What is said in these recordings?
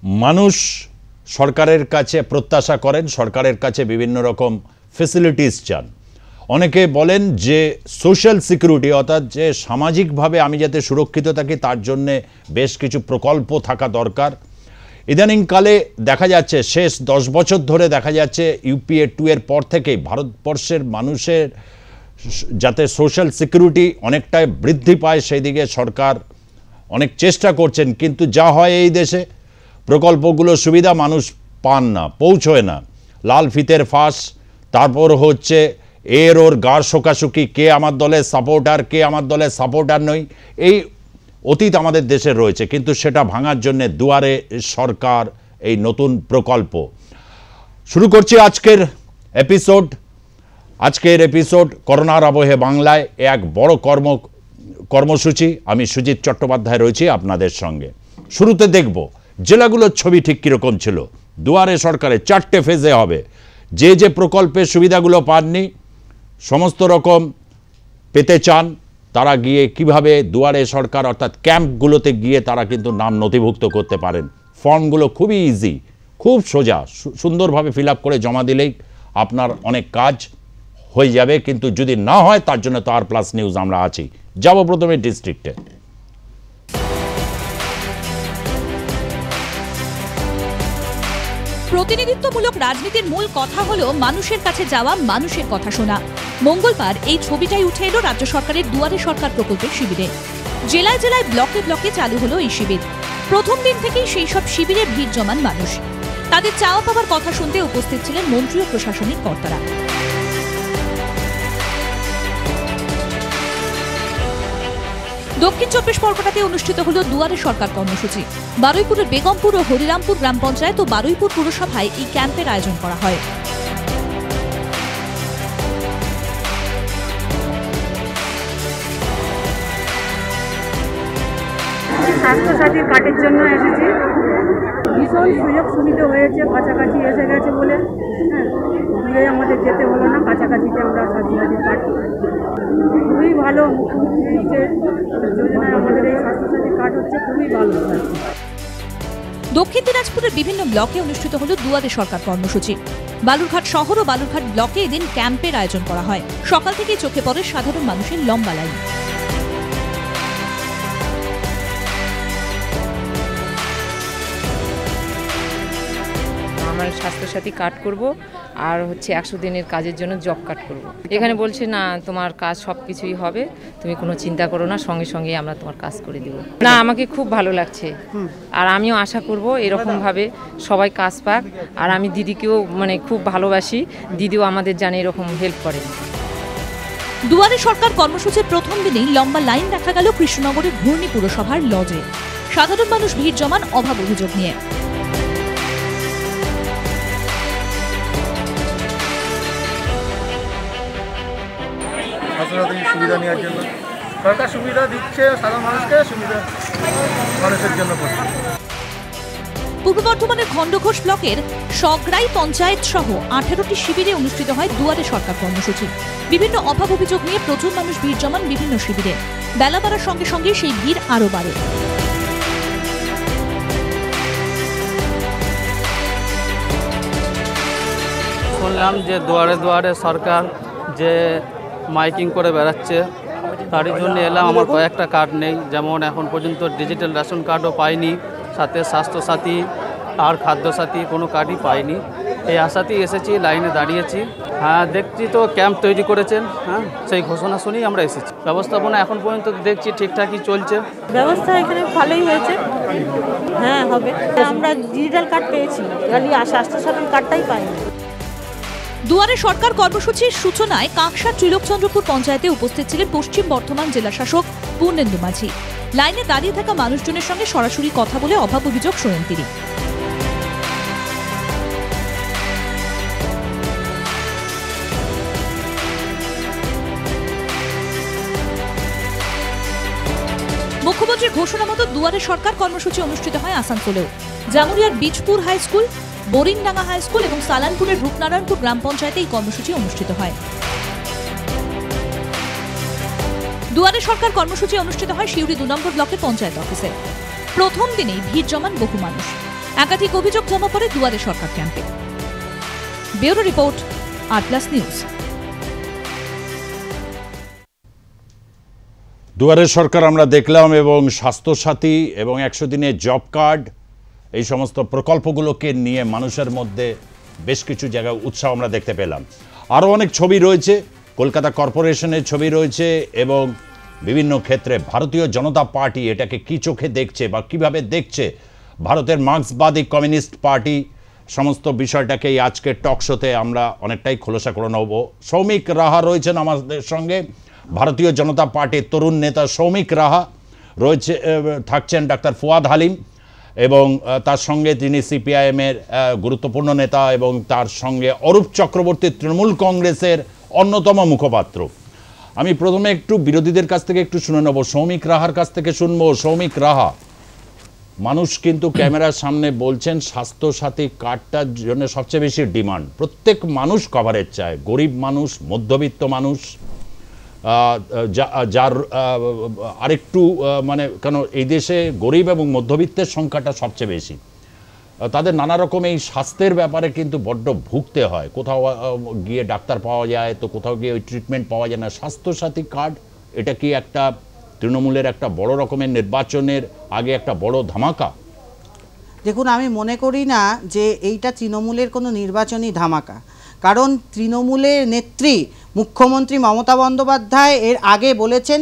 মানুষ সরকারের কাছে প্রত্যাশা করেন, সরকারের কাছে বিভিন্ন রকম ফেসিলিটিস চান। অনেকে বলেন যে সোশ্যাল সিকিউরিটি অর্থাৎ যে সামাজিকভাবে আমি যাতে সুরক্ষিত থাকি তার জন্যে বেশ কিছু প্রকল্প থাকা দরকার। ইদানিংকালে দেখা যাচ্ছে শেষ 10 বছর ধরে দেখা যাচ্ছে ইউপিএ 2 এর পর থেকেই ভারতবর্ষের মানুষের যাতে সোশ্যাল সিকিউরিটি অনেকটাই বৃদ্ধি পায় সেই দিকে সরকার অনেক চেষ্টা করছেন, কিন্তু যা হয় এই দেশে প্রকল্পগুলো সুবিধা মানুষ পান না, পৌঁছয় না। লাল ফিতের ফাঁস, তারপর হচ্ছে এর ওর গাড় শোকাশুকি, কে আমার দলের সাপোর্টার কে আমার দলের সাপোর্টার নই, এই অতীত আমাদের দেশে রয়েছে। কিন্তু সেটা ভাঙার জন্যে দুয়ারে সরকার এই নতুন প্রকল্প শুরু করছি। আজকের এপিসোড করোনার আবহে বাংলায় এক বড় কর্মসূচি। আমি সুজিত চট্টোপাধ্যায় রয়েছি আপনাদের সঙ্গে। শুরুতে দেখব জেলাগুলোর ছবি ঠিক কীরকম ছিল। দুয়ারে সরকারে 4টে ফেজে হবে। যে যে প্রকল্পের সুবিধাগুলো পাননি সমস্ত রকম পেতে চান তারা গিয়ে কিভাবে দুয়ারে সরকার অর্থাৎ ক্যাম্পগুলোতে গিয়ে তারা কিন্তু নাম নথিভুক্ত করতে পারেন। ফর্মগুলো খুবই ইজি, খুব সোজা, সুন্দরভাবে ফিল আপ করে জমা দিলেই আপনার অনেক কাজ হয়ে যাবে। কিন্তু যদি না হয় তার জন্য তো আর প্লাস নিউজ আমরা আছি। যাব প্রথমে ডিস্ট্রিক্টে। প্রতিনিধিত্বমূলক রাজনীতির মূল কথা হলো মানুষের কাছে যাওয়া, মানুষের কথা শোনা। মঙ্গলবার এই ছবিটাই উঠে এলো রাজ্য সরকারের দুয়ারে সরকার প্রকল্পের শিবিরে। জেলায় জেলায় ব্লকে ব্লকে চালু হলো এই শিবির। প্রথম দিন থেকেই সেই সব শিবিরে ভিড় জমান মানুষ। তাদের চাওয়া পাওয়ার কথা শুনতে উপস্থিত ছিলেন মন্ত্রী ও প্রশাসনিক কর্তারা। দক্ষিণ 24 পরগনাতে অনুষ্ঠিত হল দুয়ারে সরকার কর্মসূচি। বারুইপুরের বেগমপুর ও হরিরামপুর গ্রাম পঞ্চায়েত ও বারুইপুর পুরসভায় এই ক্যাম্পের আয়োজন করা হয়। স্বাস্থ্যসাথীর কার্ডের জন্য এসেছি। ভীষণ সুযোগ সুবিধা হয়েছে, কাছাকাছি এসে গেছে বলে দূরে আমাদের যেতে হলো না, কাছাকাছিতে আমরা স্বাস্থ্যসাথীর কার্ড খুবই ভালো। মুখ্যমন্ত্রীর যোজনায় আমাদের এই স্বাস্থ্যসাথীর কার্ড হচ্ছে খুবই ভালো। দক্ষিণ দিনাজপুরের বিভিন্ন ব্লকে অনুষ্ঠিত হল দুয়ারে সরকার কর্মসূচি। বালুরঘাট শহর ও বালুরঘাট ব্লকে এদিন ক্যাম্পের আয়োজন করা হয়। সকাল থেকেই চোখে পড়ে সাধারণ মানুষের লম্বা লাইন। আমার স্বাস্থ্যসাথী কার্ড করব আর হচ্ছে 100 দিনের কাজের জন্য জব কার্ড করব। এখানে বলছে না তোমার কাজ সব কিছুই হবে, তুমি কোনো চিন্তা করো না, সঙ্গে সঙ্গে আমরা তোমার কাজ করে দেব। না, আমাকে খুব ভালো লাগছে আর আমিও আশা করব এরকমভাবে সবাই কাজ পাক। আর আমি দিদিকেও খুব ভালোবাসি, দিদিও আমাদের জানে এরকম হেল্প করে। দুয়ারে সরকার কর্মসূচির প্রথম দিনেই লম্বা লাইন দেখা গেল কৃষ্ণনগরের ঘূর্ণি পুরসভার লজে। সাধারণ মানুষ ভিড় জমান অভাব অভিযোগ নিয়ে। সুবিধা নেওয়ার জন্য সরকার সুবিধা দিচ্ছে, সাধারণ মানুষকে সুবিধা মানুষের জন্য করছে। পূর্ব বর্ধমানের খণ্ডঘোষ ব্লকের সগড়াই পঞ্চায়েত সহ 18টি শিবিরে অনুষ্ঠিত হয় দুয়ারে সরকার কর্মসূচি। বিভিন্ন অভাব অভিযোগ নিয়ে প্রচুর মানুষ ভিড় জমান বিভিন্ন শিবিরে। বেলা বাড়ার সঙ্গে সঙ্গে সেই ভিড় আরও বাড়ে। শুনলাম যে দুয়ারে দুয়ারে সরকার যে মাইকিং করে বেড়াচ্ছে, তারই জন্য এলাম। আমার কয়েকটা কার্ড নেই, যেমন এখন পর্যন্ত ডিজিটাল রেশন কার্ডও পাইনি, সাথে স্বাস্থ্যসাথী আর খাদ্যসাথী কোনো কার্ডই পাইনি। এই আশাতেই এসেছি, লাইনে দাঁড়িয়েছি। হ্যাঁ, দেখছি তো ক্যাম্প তৈরি করেছেন, হ্যাঁ সেই ঘোষণা শুনেই আমরা এসেছি। ব্যবস্থাপনা এখন পর্যন্ত দেখছি ঠিকঠাকই চলছে। ব্যবস্থা এখানে ভালোই হয়েছে। হ্যাঁ হবে, আমরা ডিজিটাল কার্ড পেয়েছি, খালি স্বাস্থ্যসাথী কার্ডটাই পাইনি। দুয়ারে সরকার কর্মসূচির সূচনায় কাঁকসা ত্রিলোকচন্দ্রপুর পঞ্চায়েতে উপস্থিত ছিলেন পশ্চিম বর্ধমান জেলা শাসক পূর্ণেন্দু মাঝি। লাইনে দাঁড়িয়ে থাকা মানুষজনের সঙ্গে সরাসরি কথা বলে অভাব অভিযোগ শোনেন তিনি। মুখ্যমন্ত্রীর ঘোষণা মতো দুয়ারে সরকার কর্মসূচি অনুষ্ঠিত হয় আসানসোলেও। জামুরিয়ার Bijpur high school, Boringdanga high school এবং সালানপুরের রূপনারায়ণপুর গ্রাম পঞ্চায়েতে এই কর্মসূচি অনুষ্ঠিত হয়। দুয়ারে সরকার কর্মসূচি অনুষ্ঠিত হয় সিউড়ি 2 নম্বর ব্লকের পঞ্চায়েত অফিসে। প্রথম দিনেই ভিড় জমান বহু মানুষ। একাধিক অভিযোগ জমা পড়ে দুয়ারে সরকার ক্যাম্পে। ব্যুরো রিপোর্ট, আর+ নিউজ। দুয়ারে সরকার আমরা দেখলাম, এবং স্বাস্থ্যসাথী এবং 100 দিনের জব কার্ড, এই সমস্ত প্রকল্পগুলোকে নিয়ে মানুষের মধ্যে বেশ কিছু জায়গায় উৎসাহ আমরা দেখতে পেলাম। আরও অনেক ছবি রয়েছে, কলকাতা কর্পোরেশনের ছবি রয়েছে, এবং বিভিন্ন ক্ষেত্রে ভারতীয় জনতা পার্টি এটাকে কি চোখে দেখছে বা কিভাবে দেখছে, ভারতের মার্ক্সবাদী কমিউনিস্ট পার্টি, সমস্ত বিষয়টাকে এই আজকের টক শোতে আমরা অনেকটাই খোলসা করে নেব। সৌমিক রাহা রয়েছেন আমাদের সঙ্গে, ভারতীয় জনতা পার্টির তরুণ নেতা সৌমিক রাহা রয়েছে, থাকছেন ডাক্তার ফুয়াদ হালিম, এবং তার সঙ্গে তিনি সিপিআইএমের গুরুত্বপূর্ণ নেতা, এবং তার সঙ্গে অরূপ চক্রবর্তী তৃণমূল কংগ্রেসের অন্যতম মুখপাত্র। আমি প্রথমে একটু বিরোধীদের কাছ থেকে একটু শুনে নেব, সৌমিক রাহার কাছ থেকে শুনবো। সৌমিক রাহা, মানুষ কিন্তু ক্যামেরার সামনে বলছেন স্বাস্থ্যসাথী কার্ডটার জন্য সবচেয়ে বেশি ডিমান্ড, প্রত্যেক মানুষ কভারেজ চায়, গরিব মানুষ, মধ্যবিত্ত মানুষ, যার আরেকটু মানে কেন এই দেশে গরিব এবং মধ্যবিত্তের সংখ্যাটা সবচেয়ে বেশি, তাদের নানা রকম এই স্বাস্থ্যের ব্যাপারে কিন্তু বড্ড ভুগতে হয়, কোথাও গিয়ে ডাক্তার পাওয়া যায় তো কোথাও গিয়ে ওই ট্রিটমেন্ট পাওয়া যায় না। স্বাস্থ্যসাথী কার্ড এটা কি একটা তৃণমূলের একটা বড় রকমের নির্বাচনের আগে একটা বড় ধামাকা? দেখুন, আমি মনে করি না যে এইটা তৃণমূলের কোনো নির্বাচনী ধামাকা, কারণ তৃণমূলের নেত্রী মুখ্যমন্ত্রী মমতা বন্দ্যোপাধ্যায় এর আগে বলেছেন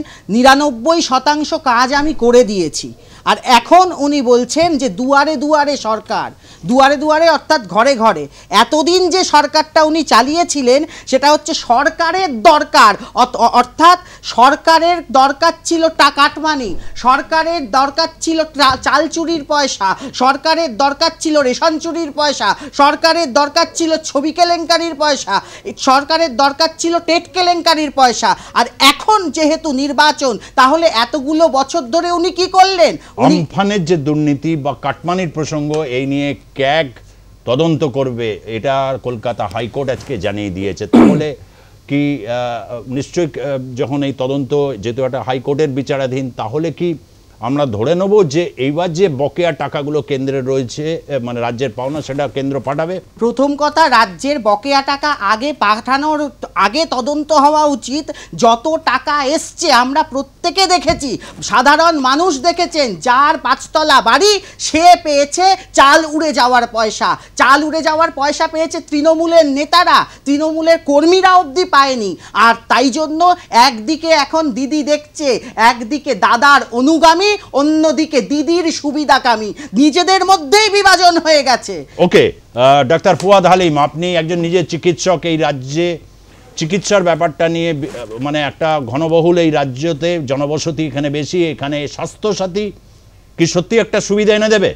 99% কাজ আমি করে দিয়েছি, আর এখন উনি বলছেন যে দুয়ারে দুয়ারে সরকার, দুয়ারে দুয়ারে অর্থাৎ ঘরে ঘরে। এতদিন যে সরকারটা উনি চালিয়েছিলেন সেটা হচ্ছে সরকারের দরকার, অর্থাৎ সরকারের দরকার ছিল কাটমানি, সরকারের দরকার ছিল চাল চুরির পয়সা, সরকারের দরকার ছিল রেশন চুরির পয়সা, সরকারের দরকার ছিল ছবি কেলেঙ্কারির পয়সা, সরকারের দরকার ছিল টেট কেলেঙ্কারির পয়সা। আর এখন যেহেতু নির্বাচন, তাহলে এতগুলো বছর ধরে উনি কি করলেন? আমফানের যে দুর্নীতি বা কাটমানির প্রসঙ্গ, এই নিয়ে ক্যাগ তদন্ত করবে, এটা কলকাতা হাইকোর্ট আজকে জানিয়ে দিয়েছে। তাহলে কি নিশ্চয়ই যখন এই তদন্ত যেহেতু একটা হাইকোর্টের বিচারাধীন, তাহলে কি আমরা ধরে নেব যে এইবার যে বকেয়া টাকাগুলো কেন্দ্রে রয়েছে, মানে রাজ্যের পাওনা, সেটা কেন্দ্র পাঠাবে? প্রথম কথা, রাজ্যের বকেয়া টাকা আগে পাঠানোর আগে তদন্ত হওয়া উচিত। যত টাকা এসছে আমরা প্রত্যেকে দেখেছি, সাধারণ মানুষ দেখেছেন, যার 5 তলা বাড়ি সে পেয়েছে চাল উড়ে যাওয়ার পয়সা, চাল উড়ে যাওয়ার পয়সা পেয়েছে তৃণমূলের নেতারা, তৃণমূলের কর্মীরা অবধি পায়নি। আর তাই জন্য একদিকে এখন দিদি দেখছে, একদিকে দাদার অনুগামী, অন্যদিকে দিদির সুবিধাকামী, নিজেদের মধ্যেই বিভাজন হয়ে গেছে। ওকে, ডাক্তার ফুয়াদ হালিম, আপনি একজন নিজের চিকিৎসক, এই রাজ্যে চিকিৎসার ব্যাপারটা নিয়ে মানে একটা ঘনবহুল এই রাজ্যতে জনবসতি এখানে বেশি, এখানে স্বাস্থ্যসাথী কি সত্যি একটা সুবিধা এনে দেবে?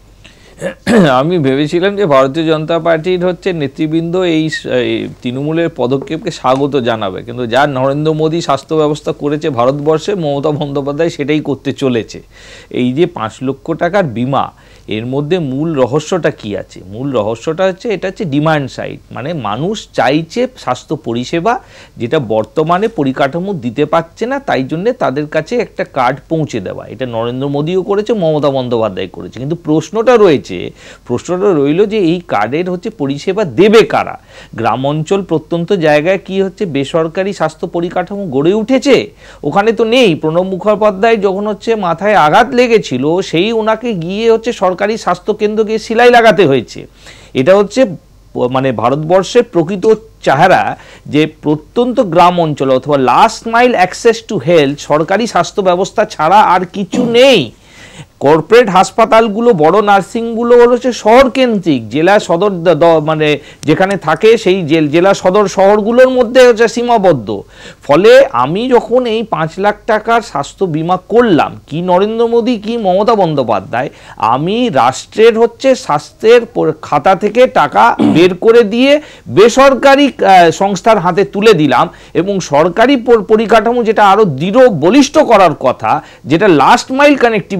আমি ভেবেছিলাম যে ভারতীয় জনতা পার্টির নেতৃবৃন্দ এই তৃণমূলের পদক্ষেপকে স্বাগত জানাবে, কিন্তু যা নরেন্দ্র মোদী স্বাস্থ্য ব্যবস্থা করেছে ভারতবর্ষে, মমতা বন্দ্যোপাধ্যায় সেটাই করতে চলেছে। এই যে 5 লক্ষ টাকার বিমা, এর মধ্যে মূল রহস্যটা কি আছে? মূল রহস্যটা হচ্ছে এটা হচ্ছে ডিমান্ড সাইড, মানে মানুষ চাইছে স্বাস্থ্য পরিষেবা যেটা বর্তমানে পরিকাঠামো দিতে পারছে না, তাই জন্যে তাদের কাছে একটা কার্ড পৌঁছে দেওয়া। এটা নরেন্দ্র মোদীও করেছে, মমতা বন্দ্যোপাধ্যায় করেছে, কিন্তু প্রশ্নটা রইল যে এই কার্ডের পরিষেবা দেবে কারা? গ্রাম অঞ্চল প্রত্যন্ত জায়গায় কি বেসরকারি স্বাস্থ্য পরিকাঠামো গড়ে উঠেছে? ওখানে তো নেই। প্রণব মুখোপাধ্যায় যখন মাথায় আঘাত লেগেছিল, সেই ওনাকে গিয়ে সরকারি স্বাস্থ্য কেন্দ্র গিয়ে সেলাই লাগাতে হয়েছে। এটা মানে ভারতবর্ষের প্রকৃত চেহারা, যে প্রত্যন্ত গ্রাম অঞ্চল অথবা last mile access to health সরকারি স্বাস্থ্য ব্যবস্থা ছাড়া আর কিছু নেই। কর্পোরেট হাসপাতালগুলো, বড় নার্সিংগুলো শহর কেন্দ্রিক, জেলা সদর মানে যেখানে থাকে সেই জেলা সদর শহরগুলোর মধ্যে সীমাবদ্ধ। ফলে আমি যখন এই 5 লাখ টাকার স্বাস্থ্য বিমা করলাম, কি নরেন্দ্র মোদী কি মমতা বন্দ্যোপাধ্যায়, আমি রাষ্ট্রের স্বাস্থ্যের খাতা থেকে টাকা বের করে দিয়ে বেসরকারি সংস্থার হাতে তুলে দিলাম, এবং সরকারি পরিকাঠামো যেটা আরো দৃঢ় বলিষ্ঠ করার কথা, যেটা লাস্ট মাইল কানেক্টিভিটি করে,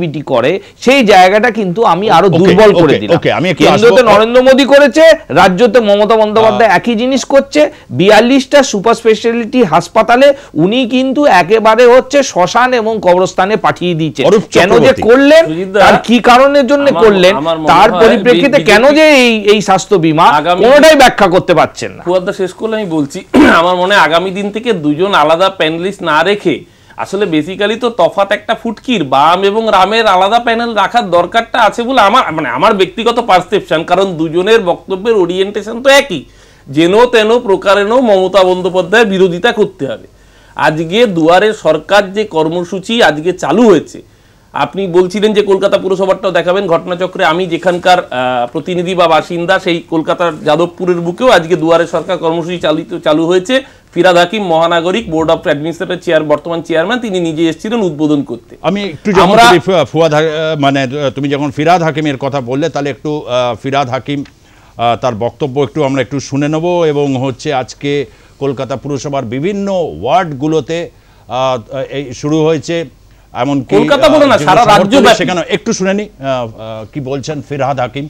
পারে সেই জায়গাটা কিন্তু আমি আরো দুর্বল করে দিলাম। কেন্দ্রতে নরেন্দ্র মোদী করেছে, রাজ্যতে মমতা বন্দ্যোপাধ্যায় একই জিনিস করছে। 42টা সুপার স্পেশালিটি হাসপাতালে উনি কিন্তু একেবারে হচ্ছে শ্মশান এবং কবরস্থানে পাঠিয়ে দিয়েছে। কেন যে করলেন, তার কি কারণের জন্য করলেন, তার পরিপ্রেক্ষিতে কেন যে এই স্বাস্থ্য বীমা, কোনোটাই ব্যাখ্যা করতে পারছেন না। ফুয়াদা শেষ করলে আমি বলছি, আমার মনে হয় আগামী দিন থেকে দুজন আলাদা প্যানেলিস্ট না রেখে, আসলে বেসিক্যালি তো তফাৎ একটা ফুটকির, বাম এবং রামের আলাদা প্যানেল রাখার দরকারটা আছে বলে আমার ব্যক্তিগত পারসেপশন। কারণ দুজনের বক্তব্যের ওরিয়েন্টেশন তো একই, যেন তেন প্রকারেণ মমতা বন্দ্যোপাধ্যায়ের বিরোধিতা করতে হবে। আজকে দুয়ারে সরকার যে কর্মসূচি আজকে চালু হয়েছে, আপনি বলছিলেন যে কলকাতা পুরসভাটাও দেখাবেন ঘটনাচক্রে, আমি যেখানকার প্রতিনিধি বা বাসিন্দা, সেই কলকাতার যাদবপুরের বুকেও আজকে দুয়ারে সরকার কর্মসূচি চালু হয়েছে। ফিরহাদ হাকিম মহানাগরিক বোর্ড অফ অ্যাডমিনিস্ট্রেটর বর্তমান চেয়ারম্যান, তিনি নিজে এসেছিলেন উদ্বোধন করতে। আমি একটু মানে তুমি যখন ফিরহাদ হাকিমের কথা বললে, তাহলে একটু ফিরহাদ হাকিম তার বক্তব্য আমরা একটু শুনে নেব। এবং হচ্ছে আজকে কলকাতা পুরসভার বিভিন্ন ওয়ার্ডগুলোতে এই শুরু হয়েছে, এমন কলকাতা বলে না সারা রাজ্য, সেখানে একটু শুনে নি কি বলছেন ফিরহাদ হাকিম।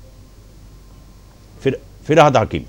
ফিরহাদ হাকিম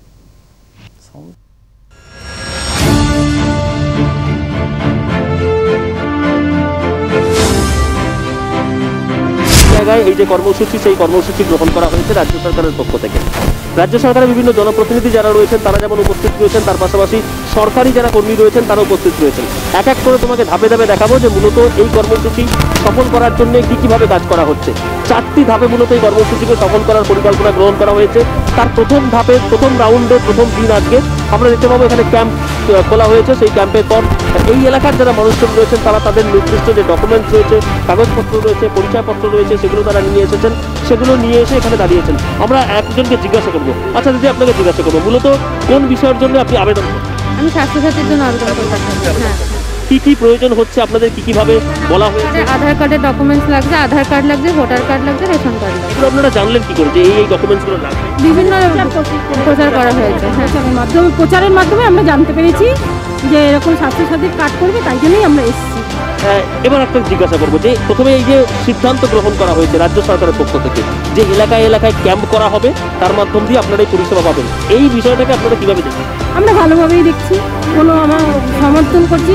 জায়গায় এই যে কর্মসূচি, সেই কর্মসূচি গ্রহণ করা হয়েছে রাজ্য সরকারের পক্ষ থেকে। রাজ্য সরকারের বিভিন্ন জনপ্রতিনিধি যারা রয়েছেন তারা যেমন উপস্থিত রয়েছেন, তার পাশাপাশি সরকারি যারা কর্মী রয়েছেন তারা উপস্থিত রয়েছেন। এক এক করে তোমাকে ধাপে ধাপে দেখাবো যে মূলত এই কর্মসূচি সফল করার জন্য কিভাবে কাজ করা হচ্ছে। 4টি ধাপে মূলত এই কর্মসূচিকে সফল করার পরিকল্পনা গ্রহণ করা হয়েছে। তার প্রথম ধাপে, প্রথম রাউন্ডে, প্রথম দিন আজকে আমরা দেখতে পাবো এখানে ক্যাম্প খোলা হয়েছে। সেই ক্যাম্পের পর এই এলাকার যারা মানুষজন রয়েছেন তারা তাদের নির্দিষ্ট যে ডকুমেন্টস রয়েছে, কাগজপত্র রয়েছে, পরিচয়পত্র রয়েছে, সেগুলো তারা নিয়ে এসেছেন, সেগুলো নিয়ে এসে এখানে দাঁড়িয়েছেন। আমরা একজনকে জিজ্ঞাসা করবো, আচ্ছা দিদি আপনাকে জিজ্ঞাসা করবো, মূলত কোন বিষয়ের জন্য আপনি আবেদন করছেন? আমি স্বাস্থ্যসাথীর জন্য আবেদন করতে। হ্যাঁ, কি কি প্রয়োজন হচ্ছে আপনাদের, কি কিভাবে বলা হয়েছে? আধার কার্ডের ডকুমেন্টস লাগছে, আধার কার্ড লাগছে, ভোটার কার্ড লাগছে, রেশন কার্ড লাগছে। এগুলো আপনারা জানলেন কি করে যে এই ডকুমেন্টসগুলো লাগবে? বিভিন্ন প্রচার করা হয়েছে। হ্যাঁ, মাধ্যমে প্রচারের মাধ্যমে আমরা জানতে পেরেছি যে এরকম স্বাস্থ্যসাথীর কার্ড করবে, তাই জন্যই আমরা এসেছি। এবার একটা জিজ্ঞাসা করবো যে প্রথমে এই যে সিদ্ধান্ত গ্রহণ করা হয়েছে রাজ্য সরকারের পক্ষ থেকে যে এলাকায় এলাকায় ক্যাম্প করা হবে, তার মাধ্যম দিয়ে আপনারা এই পরিষেবা পাবেন, এই বিষয়টাকে আপনারা কিভাবে দেখেন? আমরা ভালোভাবেই দেখছি, কোনো আমার সমর্থন করছি।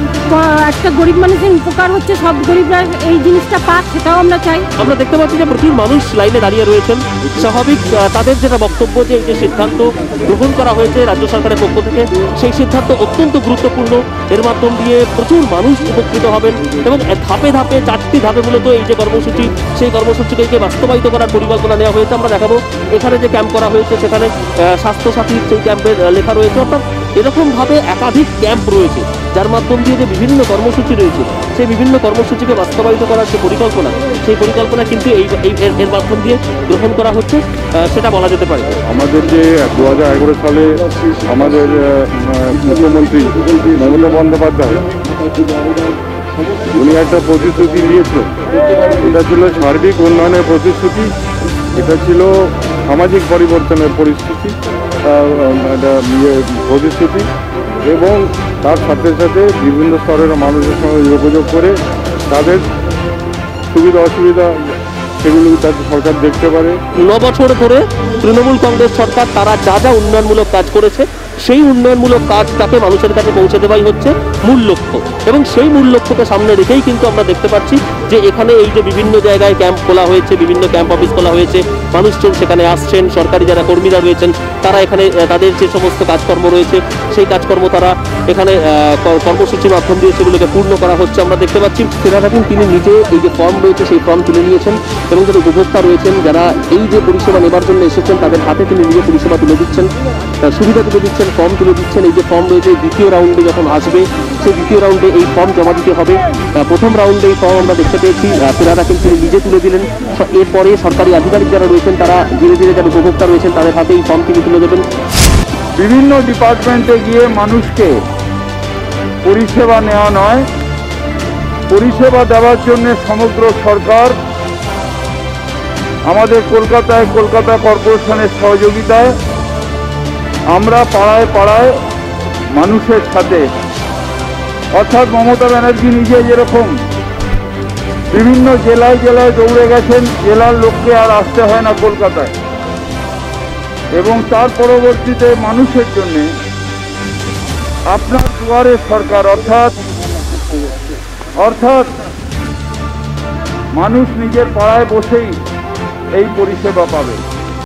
একটা গরিব মানুষের উপকার হচ্ছে, সব গরিবরা এই জিনিসটা পাক, সেটাও আমরা চাই। আমরা দেখতে পাচ্ছি যে প্রচুর মানুষ লাইনে দাঁড়িয়ে রয়েছেন। স্বাভাবিক তাদের যেটা বক্তব্য যে এই যে সিদ্ধান্ত গ্রহণ করা হয়েছে রাজ্য সরকারের পক্ষ থেকে, সেই সিদ্ধান্ত অত্যন্ত গুরুত্বপূর্ণ। এর মাধ্যম দিয়ে প্রচুর মানুষ উপকৃত হবেন এবং ধাপে ধাপে 4টি ধাপে মূলত এই যে কর্মসূচি, সেই কর্মসূচিকে বাস্তবায়িত করার পরিকল্পনা নেওয়া হয়েছে। আমরা দেখাবো এখানে যে ক্যাম্প করা হয়েছে, সেখানে স্বাস্থ্যসাথীর সেই ক্যাম্পের লেখা রয়েছে। অর্থাৎ এরকমভাবে একাধিক ক্যাম্প রয়েছে, যার মাধ্যম দিয়ে যে বিভিন্ন কর্মসূচি রয়েছে, সেই বিভিন্ন কর্মসূচিকে বাস্তবায়িত করার যে পরিকল্পনা, সেই পরিকল্পনা কিন্তু এর মাধ্যম দিয়ে গ্রহণ করা হচ্ছে, সেটা বলা যেতে পারে। আমাদের যে 2011 সালে আমাদের মুখ্যমন্ত্রী মমতা বন্দ্যোপাধ্যায় উনি একটা প্রতিশ্রুতি দিয়েছিলেন, এটা ছিল সার্বিক উন্নয়নের প্রতিশ্রুতি, এটা ছিল সামাজিক পরিবর্তনের প্রতিশ্রুতি এবং তার সাথে সাথে বিভিন্ন স্তরের মানুষের সঙ্গে যোগাযোগ করে তাদের সুবিধা অসুবিধা সেগুলো তাদের সরকার দেখতে পারে। 9 বছর ধরে তৃণমূল কংগ্রেস সরকার তারা যা যা উন্নয়নমূলক কাজ করেছে, সেই উন্নয়নমূলক কাজটাকে মানুষের কাছে পৌঁছে দেওয়াই হচ্ছে মূল লক্ষ্য। এবং সেই মূল লক্ষ্যকে সামনে রেখেই কিন্তু আমরা দেখতে পাচ্ছি যে এখানে এই যে বিভিন্ন জায়গায় ক্যাম্প খোলা হয়েছে, বিভিন্ন ক্যাম্প অফিস খোলা হয়েছে, মানুষজন সেখানে আসছেন, সরকারি যারা কর্মীরা রয়েছেন তারা এখানে তাদের যে সমস্ত কাজকর্ম রয়েছে সেই কাজকর্ম তারা এখানে কর্মসূচির মাধ্যম দিয়ে সেগুলোকে পূর্ণ করা হচ্ছে। আমরা দেখতে পাচ্ছি ফিরহাদ হাকিম তিনি নিজে এই যে ফর্ম রয়েছে সেই ফর্ম তুলে নিয়েছেন এবং যারা উপভোক্তা রয়েছেন, যারা এই যে পরিষেবা নেবার জন্য এসেছেন, তাদের হাতে তিনি নিজে পরিষেবা তুলে দিচ্ছেন, সুবিধা তুলে দিচ্ছেন, ফর্ম তুলে দিচ্ছেন। এই যে ফর্ম রয়েছে দ্বিতীয় রাউন্ডে যখন আসবে, সেই দ্বিতীয় রাউন্ডে এই ফর্ম জমা দিতে হবে। প্রথম রাউন্ডে এই ফর্ম আমরা দেখতে পেয়েছি ফিরহাদ হাকিম তিনি নিজে তুলে দিলেন। এরপরে সরকারি আধিকারিক যারা রয়েছেন তারা ধীরে ধীরে যারা উপভোক্তা রয়েছেন তাদের হাতে এই ফর্ম তিনি তুলে দেবেন। বিভিন্ন ডিপার্টমেন্টে গিয়ে মানুষকে পরিষেবা নেওয়া নয়, পরিষেবা দেওয়ার জন্য সমগ্র সরকার আমাদের কলকাতায় কলকাতা কর্পোরেশনের সহযোগিতায় আমরা পাড়ায় পাড়ায় মানুষের সাথে, অর্থাৎ মমতা ব্যানার্জি নিজে যেরকম বিভিন্ন জেলায় জেলায় দৌড়ে গেছেন, জেলার লোককে আর আসতে হয় না কলকাতায়। এবং তার পরবর্তীতে মানুষের জন্য আপনার দুয়ারে সরকার, অর্থাৎ মানুষ নিজের পাড়ায় বসেই এই পরিষেবা পাবে।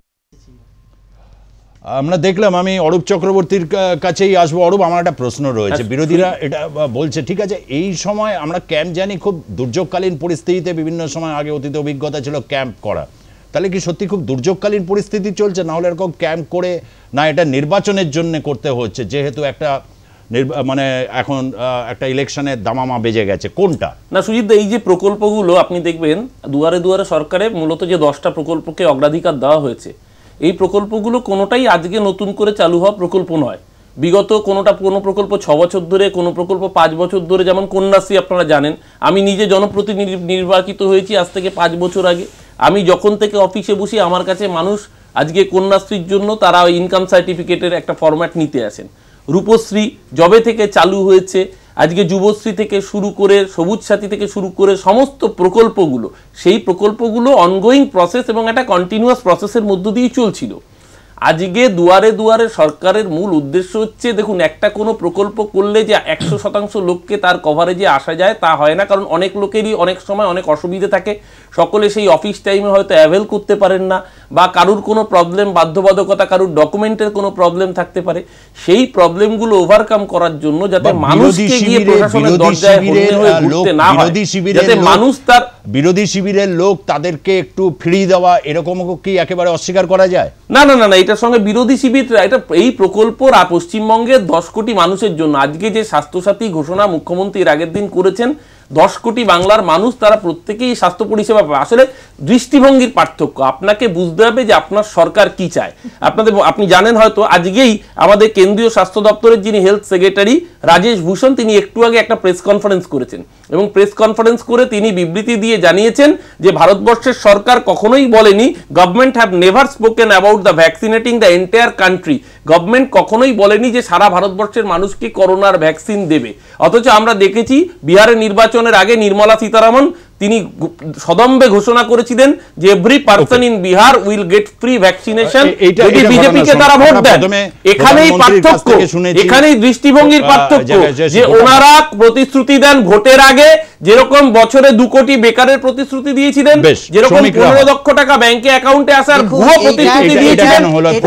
আমরা দেখলাম, আমি অরূপ চক্রবর্তীর কাছেই আসবো। অরূপ, আমার একটা প্রশ্ন রয়েছে। বিরোধীরা এটা বলছে, ঠিক আছে, এই সময় আমরা ক্যাম্প জানি, খুব দুর্যোগকালীন পরিস্থিতিতে বিভিন্ন সময় আগে অতীত অভিজ্ঞতা ছিল ক্যাম্প করা, তাহলে কি সত্যি খুব দুর্যোগকালীন পরিস্থিতি চলছে? না হলে এরকম ক্যাম্প করে, না এটা নির্বাচনের জন্য করতে হচ্ছে, যেহেতু একটা মানে এখন একটা ইলেকশনের দামামা বেজে গেছে, কোনটা? না সুজিত, এই যে প্রকল্পগুলো আপনি দেখবেন দুয়ারে দুয়ারে সরকারে মূলত যে 10টা প্রকল্পকে অগ্রাধিকার দেওয়া হয়েছে, এই প্রকল্পগুলো কোনোটাই আজকে নতুন করে চালু হওয়া প্রকল্প নয়। বিগত কোনো প্রকল্প 6 বছর ধরে, কোনো প্রকল্প 5 বছর ধরে, যেমন কন্যাশ্রী আপনারা জানেন। আমি নিজে জনপ্রতিনিধি নির্বাচিত হয়েছি আজ থেকে 5 বছর আগে। আমি যখন থেকে অফিসে বসি, আমার কাছে মানুষ আজকে কন্যাশ্রীর জন্য তারা ইনকাম সার্টিফিকেটের একটা ফরম্যাট নিতে আসেন। রূপশ্রী যবে থেকে চালু হয়েছে, আজকে যুবশ্রী থেকে শুরু করে, সবুজ সাথী থেকে শুরু করে সমস্ত প্রকল্পগুলো, সেই প্রকল্পগুলো অনগোয়িং প্রসেস এবং একটা কন্টিনিউয়াস প্রসেসের মধ্য দিয়েই চলছিল। আজকে দুয়ারে দুয়ারে সরকারের মূল উদ্দেশ্য হচ্ছে, দেখুন, একটা কোনো প্রকল্প করলে যে 100% লোককে তার কভারেজে আসা যায় তা হয় না, কারণ অনেক লোকেরই অনেক সময় অনেক অসুবিধে থাকে, সকলে সেই অফিস টাইমে হয়তো অ্যাভেল করতে পারেন না, বা কারুর কোনো প্রবলেম, বাধ্যবাধকতা, কারুর ডকুমেন্টের কোনো প্রবলেম থাকতে পারে। সেই প্রবলেমগুলো ওভারকাম করার জন্য যাতে মানুষকে গিয়ে প্রশাসনের দরজায় হন্যে হয়ে ঘুরতে না হয়, যাতে মানুষ তার বিরোধী শিবিরের লোক তাদেরকে একটু ফিরিয়ে দেওয়া, এরকম কি একেবারে অস্বীকার করা যায়? না না না না, এটার সঙ্গে বিরোধী শিবিররা, এটা এই প্রকল্প পশ্চিমবঙ্গের 10 কোটি মানুষের জন্য। আজকে যে স্বাস্থ্যসাথী ঘোষণা মুখ্যমন্ত্রী এর আগের দিন করেছেন, 10 কোটি বাংলার মানুষ তারা প্রত্যেকেই স্বাস্থ্য পরিষেবা পাবে। আসলে দৃষ্টিভঙ্গির পার্থক্য, আপনাকে বুঝতে হবে যে আপনার সরকার কি চায়। আপনি জানেন হয়তো, আজকেই আমাদের কেন্দ্রীয় স্বাস্থ্য দপ্তরের যিনি হেলথ সেক্রেটারি রাজেশ ভূষণ, তিনি একটু আগে একটা প্রেস কনফারেন্স করেছেন, এবং প্রেস কনফারেন্স করে তিনি বিবৃতি দিয়ে জানিয়েছেন যে ভারতবর্ষের সরকার কখনোই বলেনি, government have never spoken about the vaccinating the entire country, government কখনোই বলেনি যে সারা ভারতবর্ষের মানুষকে করোনার ভ্যাকসিন দেবে। অথচ আমরা দেখেছি বিহারের নির্বাচনের আগে নির্মলা সীতারামন তিনি সদম্বে ঘোষণা করেছিলেন যে every person in Bihar will get free vaccination যদি বিজেপিকে তারা ভোট দেন। এখানেই পার্থক্য, এখানেই দৃষ্টিভঙ্গির পার্থক্য, যে ওনারা প্রতিশ্রুতি দেন ভোটের আগে, যেরকম বছরে 2 কোটি বেকারের প্রতিশ্রুতি দিয়েছিলেন, যেরকম 15 লক্ষ টাকা ব্যাংকে অ্যাকাউন্টে আসার ভুয়ো প্রতিশ্রুতি দিয়েছিলেন,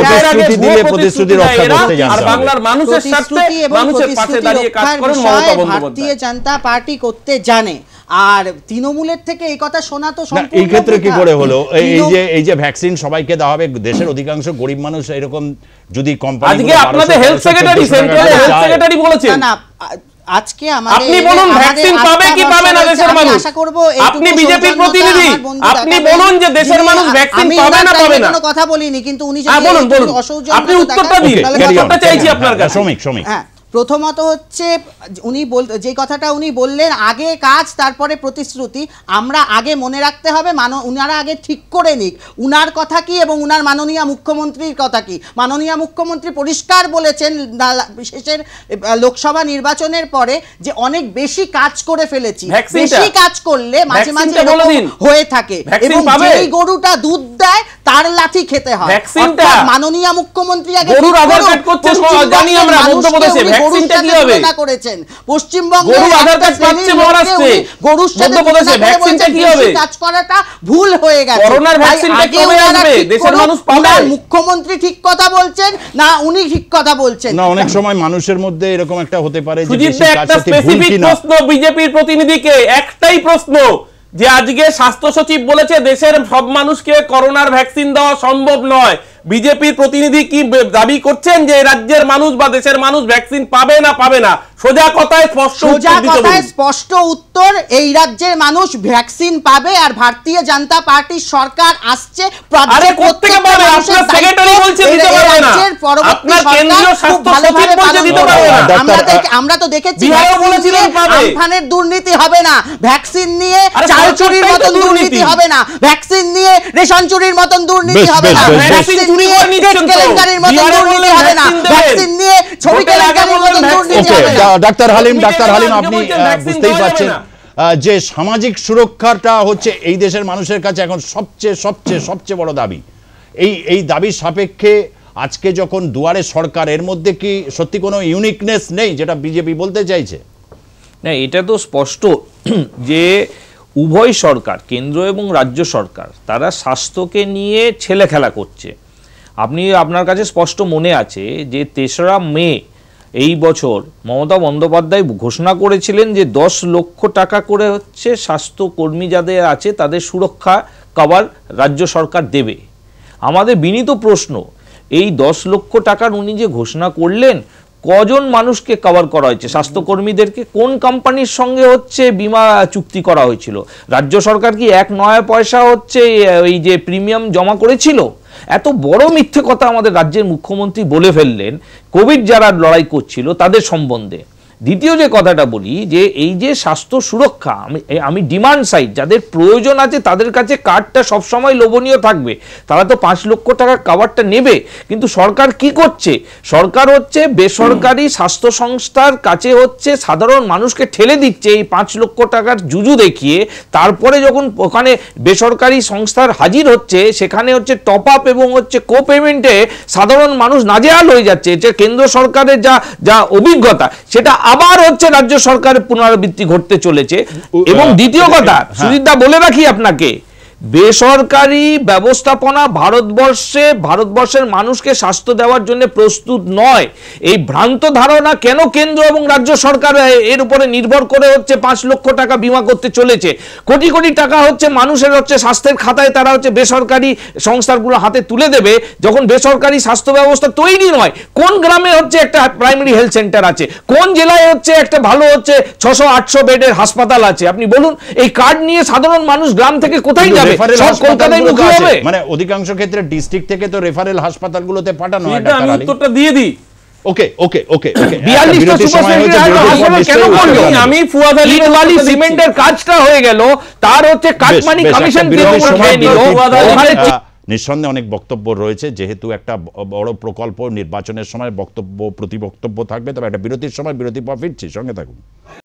আর বাংলার মানুষের স্বার্থে মানুষের পাশে দাঁড়িয়ে কাজ করেন মমতা বন্দ্যোপাধ্যায়। ভারতীয় জনতা পার্টি করতে জানে, আর তৃণমূলের থেকে এই কথা শোনা তো সম্পূর্ণ। এই ক্ষেত্রে কি করে হলো? এই যে ভ্যাকসিন সবাইকে দেওয়া হবে, দেশের অধিকাংশ গরিব মানুষ এরকম যদি কোম্পানি, আজকে আপনাদের health secretary, central health secretary বলেছেন, না আজকে আমাদের, আপনি বলুন ভ্যাকসিন পাবে কি পাবে না দেশের মানুষ? আপনি বিজেপির প্রতিনিধি, আপনি বলুন যে দেশের মানুষ ভ্যাকসিন পাবে না পাবে না। কোনো কথা বলিনি, কিন্তু উনি বলুন বলুন, আপনি উত্তরটা দিন, উত্তরটা চাইছি আপনার কাছে। শ্রমিক হ্যাঁ, প্রথমত হচ্ছে উনি যে কথাটা উনি বললেন, আগে কাজ তারপরে প্রতিশ্রুতি, আমরা আগে মনে রাখতে হবে, উনারা আগে ঠিক করে নিক উনার কথা কি এবং উনার মাননীয় মুখ্যমন্ত্রীর কথা কি। মাননীয় মুখ্যমন্ত্রী পরিষ্কার বলেছেন বিশেষের লোকসভা নির্বাচনের পরে যে অনেক বেশি কাজ করে ফেলেছি। বেশি কাজ করলে মাঝে মাঝে হয়ে থাকে, এবং যেই গরুটা দুধ দেয় তার লাঠি খেতে হয়। মাননীয় মুখ্যমন্ত্রী আগে পশ্চিমবঙ্গে গরুর সাথে কাজ করাটা ভুল হয়ে গেছে। মুখ্যমন্ত্রী ঠিক কথা বলছেন না, উনি ঠিক কথা বলছেন না? অনেক সময় মানুষের মধ্যে এরকম একটা হতে পারে যে একটা স্পেসিফিক প্রশ্ন বিজেপির প্রতিনিধিকে, একটাই প্রশ্ন, যে আজকে স্বাস্থ্য সচিব বলেছে দেশের সব মানুষকে করোনার ভ্যাকসিন দেওয়া সম্ভব নয়। বিজেপির প্রতিনিধি কি দাবি করছেন যে রাজ্যের মানুষ বা দেশের মানুষ ভ্যাকসিন পাবে না পাবে না? সোজা কথায় স্পষ্ট উত্তর, এই রাজ্যের মানুষ ভ্যাকসিন পাবে, আর ভারতীয় জনতা পার্টির সরকার আসছে। আমরা তো দেখেছি আমফানের দুর্নীতি হবে না, ভ্যাকসিন নিয়ে চাল চুরির মতন দুর্নীতি হবে না, ভ্যাকসিন নিয়ে রেশন চুরির মতন দুর্নীতি হবে না, ভ্যাকসিন নিয়ে কেলেঙ্কারির মতন দুর্নীতি হবে না, ভ্যাকসিন নিয়ে ছবি কেলেঙ্কারির মতন দুর্নীতি হবে না। ডাক্তার হালিম, আপনি বুঝতেই পারছেন যে সামাজিক সুরক্ষাটা হচ্ছে এই দেশের মানুষের কাছে এখন সবচেয়ে বড় দাবি। এই দাবির সাপেক্ষে আজকে যখন দুয়ারে সরকার, এর মধ্যে কি সত্যি কোনো ইউনিকনেস নেই যেটা বিজেপি বলতে চাইছে? না, এটা তো স্পষ্ট যে উভয় সরকার, কেন্দ্র এবং রাজ্য সরকার, তারা স্বাস্থ্যকে নিয়ে ছেলে খেলা করছে। আপনার কাছে স্পষ্ট মনে আছে যে 3রা মে এই বছর মমতা বন্দ্যোপাধ্যায় ঘোষণা করেছিলেন যে 10 লক্ষ টাকা করে হচ্ছে স্বাস্থ্যকর্মী যাদের আছে তাদের সুরক্ষা কভার রাজ্য সরকার দেবে। আমাদের বিনীত প্রশ্ন, এই 10 লক্ষ টাকার উনি যে ঘোষণা করলেন, কজন মানুষকে কভার করা হয়েছে? স্বাস্থ্যকর্মীদেরকে কোন কোম্পানির সঙ্গে হচ্ছে বিমা চুক্তি করা হয়েছিল? রাজ্য সরকার কি 1 নয়া পয়সা হচ্ছে এই যে প্রিমিয়াম জমা করেছিল? এত বড় মিথ্যে কথা আমাদের রাজ্যের মুখ্যমন্ত্রী বলে ফেললেন কোভিড যারা লড়াই করছিল তাদের সম্বন্ধে। দ্বিতীয় যে কথাটা বলি, যে এই যে স্বাস্থ্য সুরক্ষা, আমি ডিমান্ড সাইড, যাদের প্রয়োজন আছে তাদের কাছে কার্ডটা সবসময় লোভনীয় থাকবে, তারা তো 5 লক্ষ টাকার কাভারটা নেবে। কিন্তু সরকার কি করছে? সরকার হচ্ছে বেসরকারি স্বাস্থ্য সংস্থার কাছে হচ্ছে সাধারণ মানুষকে ঠেলে দিচ্ছে এই 5 লক্ষ টাকার জুজু দেখিয়ে। তারপরে যখন ওখানে বেসরকারি সংস্থার হাজির হচ্ছে, সেখানে হচ্ছে টপ আপ এবং হচ্ছে কো পেমেন্টে সাধারণ মানুষ নাজেহাল হয়ে যাচ্ছে। যে কেন্দ্র সরকারের যা অভিজ্ঞতা, সেটা আবার হচ্ছে রাজ্য সরকারের পুনরাবৃত্তি ঘটতে চলেছে। এবং দ্বিতীয় কথা, সুজিতদা বলে রাখি আপনাকে, বেসরকারি ব্যবস্থাপনা ভারতবর্ষের মানুষকে স্বাস্থ্য দেওয়ার জন্য প্রস্তুত নয়। এই ভ্রান্ত ধারণা কেন কেন্দ্র এবং রাজ্য সরকার এর উপরে নির্ভর করে হচ্ছে 5 লক্ষ টাকা বিমা করতে চলেছে। কোটি কোটি টাকা হচ্ছে মানুষের হচ্ছে স্বাস্থ্যের খাতায় তারা হচ্ছে বেসরকারি সংস্থাগুলো হাতে তুলে দেবে, যখন বেসরকারি স্বাস্থ্য ব্যবস্থা তৈরি নয়। কোন গ্রামে হচ্ছে একটা প্রাইমারি হেলথ সেন্টার আছে? কোন জেলায় হচ্ছে একটা ভালো হচ্ছে 600-800 বেডের হাসপাতাল আছে? আপনি বলুন, এই কার্ড নিয়ে সাধারণ মানুষ গ্রাম থেকে কোথায় যাবে? সব কলকাতায় মুখী হবে। মানে অধিকাংশ ক্ষেত্রে ডিস্ট্রিক্ট থেকে তো রেফারেল হাসপাতালগুলোতে পাঠানো হয়। আমি উত্তরটা দিয়ে দিই। আমি ফুয়াদ আলী সিমেন্টের কাজটা হয়ে গেল, তার হচ্ছে কাটমানি কমিশন খেয়ে নিল। নিঃসন্দেহে অনেক বক্তব্য রয়েছে, যেহেতু একটা বড় প্রকল্প, নির্বাচনের সময় বক্তব্য প্রতি বক্তব্য থাকবে। তবে একটা বিরতির সময় বিরতির পর ফিরছি, সঙ্গে থাকুন।